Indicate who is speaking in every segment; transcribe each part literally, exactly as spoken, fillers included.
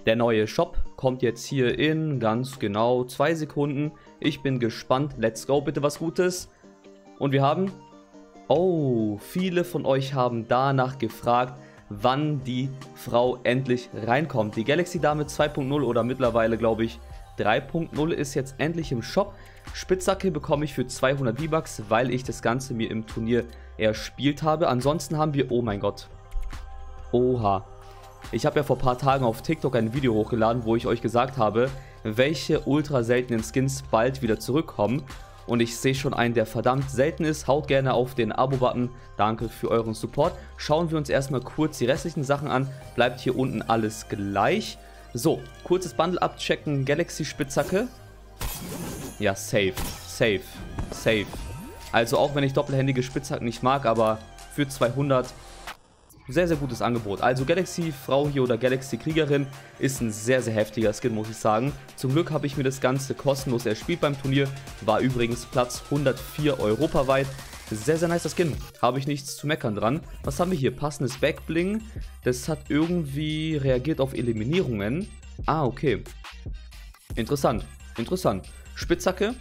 Speaker 1: Der neue Shop kommt jetzt hier in ganz genau zwei Sekunden. Ich bin gespannt. Let's go, bitte was Gutes. Und wir haben... Oh, viele von euch haben danach gefragt, wann die Frau endlich reinkommt. Die Galaxy Dame zwei Punkt null oder mittlerweile, glaube ich, drei Punkt null ist jetzt endlich im Shop. Spitzhacke bekomme ich für zweihundert V-Bucks, weil ich das Ganze mir im Turnier erspielt habe. Ansonsten haben wir... Oh mein Gott. Oha. Ich habe ja vor ein paar Tagen auf TikTok ein Video hochgeladen, wo ich euch gesagt habe, welche ultra seltenen Skins bald wieder zurückkommen. Und ich sehe schon einen, der verdammt selten ist. Haut gerne auf den Abo-Button. Danke für euren Support. Schauen wir uns erstmal kurz die restlichen Sachen an. Bleibt hier unten alles gleich. So, kurzes Bundle abchecken. Galaxy Spitzhacke. Ja, safe, safe, safe. Also auch wenn ich doppelhändige Spitzhacken nicht mag, aber für zweihundert... Sehr, sehr gutes Angebot. Also Galaxy Frau hier oder Galaxy Kriegerin ist ein sehr, sehr heftiger Skin, muss ich sagen. Zum Glück habe ich mir das Ganze kostenlos erspielt beim Turnier. War übrigens Platz hundertvier europaweit. Sehr, sehr nicer Skin. Habe ich nichts zu meckern dran. Was haben wir hier? Passendes Backbling. Das hat irgendwie reagiert auf Eliminierungen. Ah, okay. Interessant. Interessant. Spitzhacke.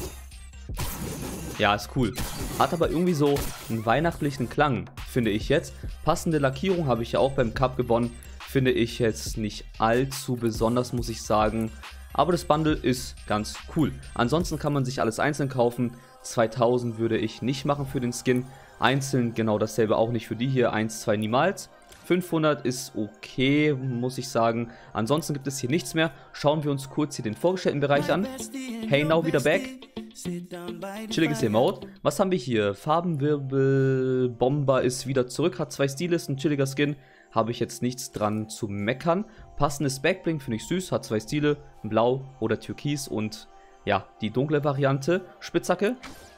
Speaker 1: Ja, ist cool. Hat aber irgendwie so einen weihnachtlichen Klang, finde ich jetzt. Passende Lackierung habe ich ja auch beim Cup gewonnen. Finde ich jetzt nicht allzu besonders, muss ich sagen. Aber das Bundle ist ganz cool. Ansonsten kann man sich alles einzeln kaufen. zweitausend würde ich nicht machen für den Skin. Einzeln genau dasselbe auch nicht für die hier. eins, zwei niemals. fünfhundert ist okay, muss ich sagen. Ansonsten gibt es hier nichts mehr. Schauen wir uns kurz hier den vorgestellten Bereich an. Hey, now wieder back. Chilliges Emote. Was haben wir hier? Farbenwirbel Bomber ist wieder zurück. Hat zwei Stile, ist ein chilliger Skin. Habe ich jetzt nichts dran zu meckern. Passendes Backbling finde ich süß. Hat zwei Stile. Blau oder Türkis und ja, die dunkle Variante. Spitzhacke.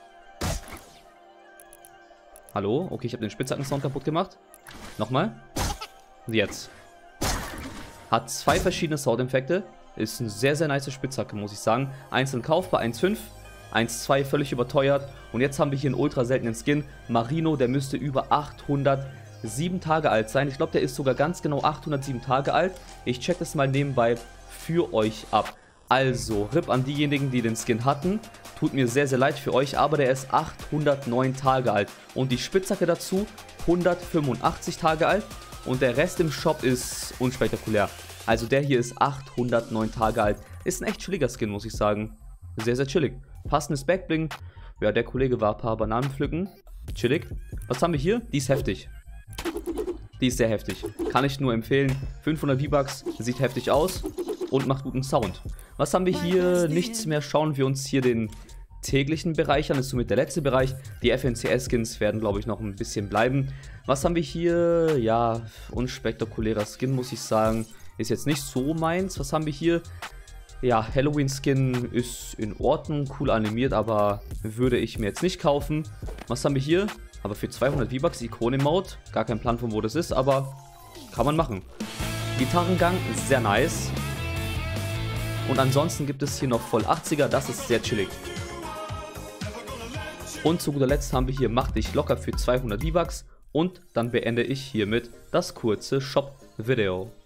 Speaker 1: Hallo? Okay, ich habe den Spitzhacken-Sound kaputt gemacht. Nochmal. Und jetzt. Hat zwei verschiedene Soundeffekte. Ist ein sehr, sehr nice Spitzhacke, muss ich sagen. Einzeln kaufbar, eins Komma fünf. eins Komma zwei völlig überteuert. Und jetzt haben wir hier einen ultra seltenen Skin. Marino, der müsste über achthundertsieben Tage alt sein. Ich glaube, der ist sogar ganz genau achthundertsieben Tage alt. Ich check das mal nebenbei für euch ab. Also, R I P an diejenigen, die den Skin hatten. Tut mir sehr, sehr leid für euch, aber der ist achthundertneun Tage alt. Und die Spitzhacke dazu hundertfünfundachtzig Tage alt. Und der Rest im Shop ist unspektakulär. Also der hier ist achthundertneun Tage alt. Ist ein echt chilliger Skin, muss ich sagen. Sehr, sehr chillig. Passendes Backbling. Ja, der Kollege war ein paar Bananen pflücken. Chillig. Was haben wir hier? Die ist heftig. Die ist sehr heftig. Kann ich nur empfehlen. fünfhundert V-Bucks. Sieht heftig aus. Und macht guten Sound. Was haben wir hier? Nichts mehr. Schauen wir uns hier den täglichen Bereich an. Das ist somit der letzte Bereich. Die F N C S-Skins werden, glaube ich, noch ein bisschen bleiben. Was haben wir hier? Ja, unspektakulärer Skin, muss ich sagen. Ist jetzt nicht so meins. Was haben wir hier? Ja, Halloween-Skin ist in Ordnung, cool animiert, aber würde ich mir jetzt nicht kaufen. Was haben wir hier? Aber für zweihundert V-Bucks Ikone-Mode. Gar kein Plan von wo das ist, aber kann man machen. Gitarrengang, sehr nice. Und ansonsten gibt es hier noch voll achtziger, das ist sehr chillig. Und zu guter Letzt haben wir hier Mach dich locker für zweihundert V-Bucks. Und dann beende ich hiermit das kurze Shop-Video.